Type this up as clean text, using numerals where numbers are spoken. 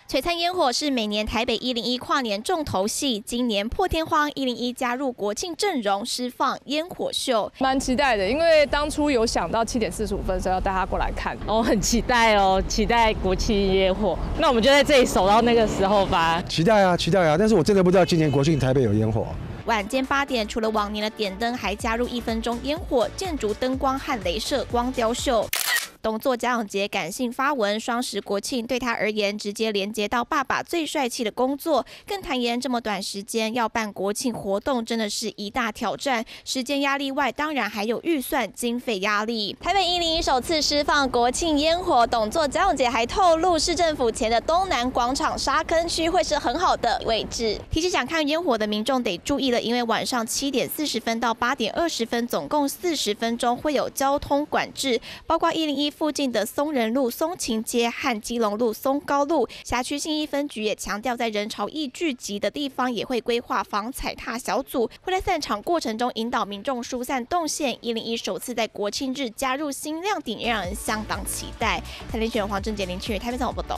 璀璨烟火是每年台北101跨年重头戏，今年破天荒101加入国庆阵容，释放烟火秀， 蛮期待的，因为当初有想到7点45分，所以要带他过来看。 很期待哦，期待国庆烟火。那我们就在这里守到那个时候吧。 期待啊，期待啊！但是我真的不知道今年国庆台北有烟火。 晚间8点，除了往年的点灯，还加入1分钟烟火、建筑灯光和雷射光雕秀。董座贾永杰感性发文，双十国庆对他而言直接连接到爸爸最帅气的工作，更坦言这么短时间要办国庆活动真的是一大挑战，时间压力外，当然还有预算经费压力。台北101首次释放国庆烟火，董座贾永杰还透露，市政府前的东南广场沙坑区会是很好的位置。提起想看烟火的民众得注意了，因为晚上7点40分到8点20分，总共40分钟会有交通管制，包括101附近的松仁路、松勤街和基隆路、松高路。辖区信义分局也强调，在人潮易聚集的地方，也会规划防踩踏小组，会在散场过程中引导民众疏散动线。101首次在国庆日加入新亮点，也让人相当期待。台联选黄正杰、林清宇台北综合报道。